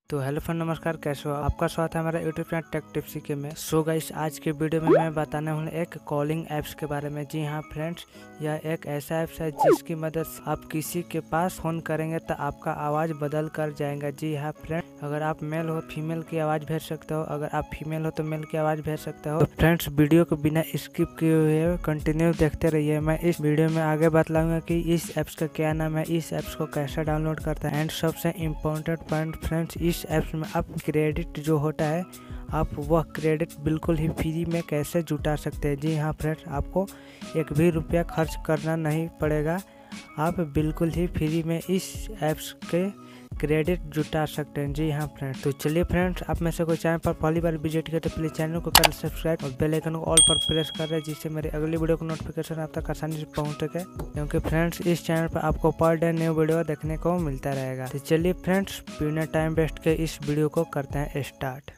तो hello friend, नमस्कार। कैसे हो? आपका स्वागत है हमारा यूट्यूब चैनल टेक टिप्स के में। सो गाइस, आज के वीडियो में मैं बताने वाला एक कॉलिंग ऐप्स के बारे में। जी हाँ फ्रेंड्स, यह एक ऐसा ऐप्स है जिसकी मदद से आप किसी के पास फोन करेंगे तो आपका आवाज़ बदल कर जाएगा। जी हाँ फ्रेंड, अगर आप मेल हो फीमेल की आवाज़ भेज सकते हो, अगर आप फीमेल हो तो मेल की आवाज़ भेज सकते हो। तो फ्रेंड्स, वीडियो को बिना स्किप किए हुए कंटिन्यू देखते रहिए। मैं इस वीडियो में आगे बतलाऊंगा कि इस ऐप्स का क्या नाम है, इस ऐप्स को कैसे डाउनलोड करता है, एंड सबसे इम्पोर्टेंट पॉइंट फ्रेंड्स, इस ऐप्स में आप क्रेडिट जो होता है, आप वह क्रेडिट बिल्कुल ही फ्री में कैसे जुटा सकते हैं। जी हाँ फ्रेंड्स, आपको एक भी रुपया खर्च करना नहीं पड़ेगा, आप बिल्कुल ही फ्री में इस ऐप्स के क्रेडिट जुटा सकते हैं। जी हाँ फ्रेंड्स, तो चलिए फ्रेंड्स, आप में से कोई चैनल पर पहली बार विजिट किया तो प्लीज चैनल को कर सब्सक्राइब और बेल आइकन को ऑल पर प्रेस कर रहे, जिससे मेरी अगली वीडियो को नोटिफिकेशन आप तक आसानी से पहुंच सके, क्योंकि फ्रेंड्स इस चैनल पर आपको पर डे न्यू वीडियो देखने को मिलता रहेगा। तो चलिए फ्रेंड्स, बिना टाइम वेस्ट के इस वीडियो को करते हैं स्टार्ट।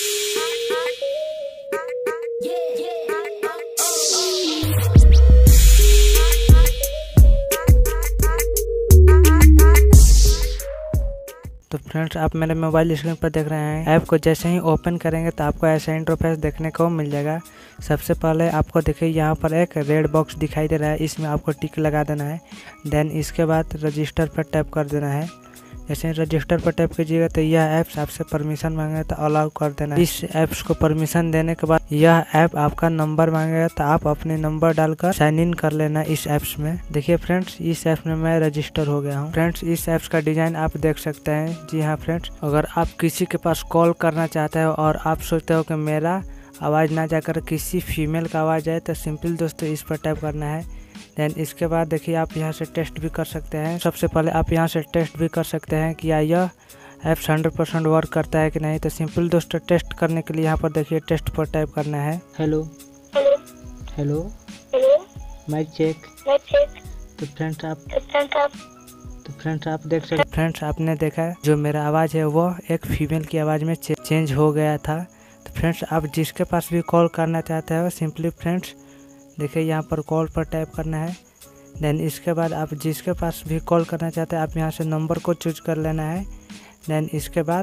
तो फ्रेंड्स, आप मेरे मोबाइल स्क्रीन पर देख रहे हैं। ऐप को जैसे ही ओपन करेंगे तो आपको ऐसा इंटरफेस देखने को मिल जाएगा। सबसे पहले आपको देखिए यहाँ पर एक रेड बॉक्स दिखाई दे रहा है, इसमें आपको टिक लगा देना है। देन इसके बाद रजिस्टर पर टैप कर देना है। जैसे ही रजिस्टर पर टैप कीजिएगा तो यह ऐप्स आपसे परमिशन मांगेगा तो अलाउ कर देना है। इस ऐप्स को परमिशन देने के बाद यह ऐप आपका नंबर मांगेगा तो आप अपने नंबर डालकर साइन इन कर लेना इस ऐप्स में। देखिए फ्रेंड्स, इस ऐप में मैं रजिस्टर हो गया हूँ। फ्रेंड्स, इस ऐप्स का डिजाइन आप देख सकते हैं। जी हाँ फ्रेंड्स, अगर आप किसी के पास कॉल करना चाहते हो और आप सोचते हो कि मेरा आवाज़ ना जाकर किसी फीमेल का आवाज़ आए, तो सिंपल दोस्तों इस पर टैप करना है। देन इसके बाद देखिए आप यहाँ से टेस्ट भी कर सकते हैं। सबसे पहले आप यहाँ से टेस्ट भी कर सकते हैं कि यह ऐप्स 100% वर्क करता है कि नहीं। तो सिंपल दोस्तों, टेस्ट करने के लिए यहाँ पर देखिए टेस्ट पर टाइप करना है। Hello hello hello hello, mike check. तो फ्रेंड्स आप देख सकते हैं। फ्रेंड्स, आपने देखा जो मेरा आवाज़ है वो एक फीमेल की आवाज़ में चेंज हो गया था। तो फ्रेंड्स, आप जिसके पास भी कॉल करना चाहते हो, सिंपली फ्रेंड्स देखिए यहाँ पर कॉल पर टाइप करना है। देन इसके बाद आप जिसके पास भी कॉल करना चाहते हैं, आप यहाँ से नंबर को चूज कर लेना है। देन इसके बाद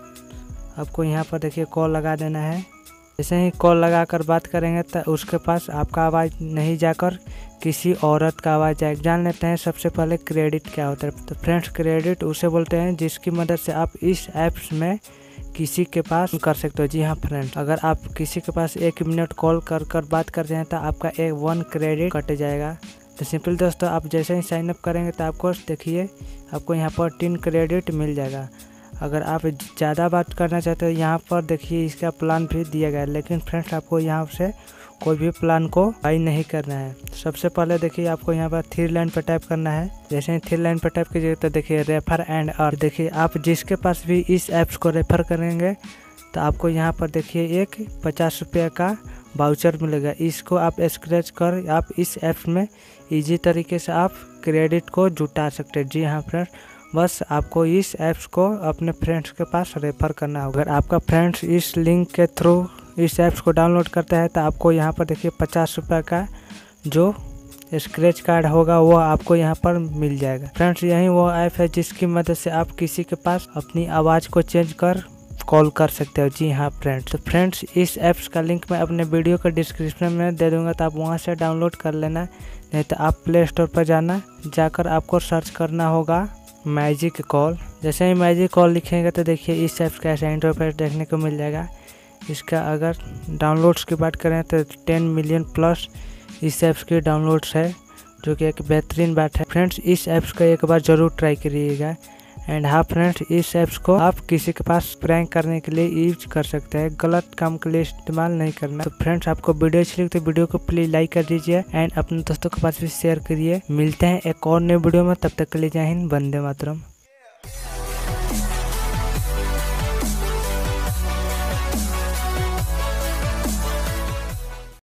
आपको यहाँ पर देखिए कॉल लगा देना है। जैसे ही कॉल लगाकर बात करेंगे तो उसके पास आपका आवाज़ नहीं जाकर किसी औरत का आवाज़ जाएगा। जान लेते हैं सबसे पहले क्रेडिट क्या होता है। तो फ्रेंड्स, क्रेडिट उसे बोलते हैं जिसकी मदद से आप इस ऐप्स में किसी के पास कर सकते हो। जी हाँ फ्रेंड्स, अगर आप किसी के पास 1 मिनट कॉल कर बात करते हैं तो आपका 1 क्रेडिट कट जाएगा। तो सिंपल दोस्तों, आप जैसे ही साइन अप करेंगे तो आपको देखिए आपको यहाँ पर 3 क्रेडिट मिल जाएगा। अगर आप ज़्यादा बात करना चाहते हो, यहाँ पर देखिए इसका प्लान भी दिया गया है, लेकिन फ्रेंड्स आपको यहाँ से कोई भी प्लान को बाई नहीं करना है। सबसे पहले देखिए आपको यहाँ पर 3 लाइन पर टाइप करना है। जैसे ही 3 लाइन पर टाइप कीजिए तो देखिए रेफर एंड अर्न। देखिए आप जिसके पास भी इस ऐप्स को रेफर करेंगे तो आपको यहाँ पर देखिए एक 50 रुपये का वाउचर मिलेगा। इसको आप स्क्रैच कर आप इस ऐप्स में ईजी तरीके से आप क्रेडिट को जुटा सकते हैं। जी हाँ फ्रेंड्स, बस आपको इस ऐप्स को अपने फ्रेंड्स के पास रेफर करना होगा। अगर आपका फ्रेंड्स इस लिंक के थ्रू इस ऐप्स को डाउनलोड करता है तो आपको यहाँ पर देखिए 50 रुपये का जो स्क्रैच कार्ड होगा वो आपको यहाँ पर मिल जाएगा। फ्रेंड्स, यही वो ऐप है जिसकी मदद से आप किसी के पास अपनी आवाज़ को चेंज कर कॉल कर सकते हो। जी हाँ फ्रेंड्स, तो फ्रेंड्स इस ऐप्स का लिंक मैं अपने वीडियो के डिस्क्रिप्शन में दे दूँगा, तो आप वहाँ से डाउनलोड कर लेना। नहीं तो आप प्ले स्टोर पर जाकर आपको सर्च करना होगा मैजिक कॉल। जैसे ही मैजिक कॉल लिखेंगे तो देखिए इस ऐप्स का ऐसा इंटरफेस देखने को मिल जाएगा। इसका अगर डाउनलोड्स की बात करें तो 10 मिलियन प्लस इस ऐप्स की डाउनलोड्स है, जो कि एक बेहतरीन बात है। फ्रेंड्स, इस ऐप्स का एक बार ज़रूर ट्राई करिएगा। एंड हाँ फ्रेंड्स, इस ऐप्स को आप किसी के पास प्रैंक करने के लिए यूज कर सकते हैं, गलत काम के लिए इस्तेमाल नहीं करना। तो फ्रेंड्स, आपको वीडियो अच्छी लगी तो वीडियो को प्लीज लाइक कर दीजिए एंड अपने दोस्तों के पास भी शेयर करिए। मिलते हैं एक और नए वीडियो में, तब तक के लिए जय हिंद, वंदे मातरम।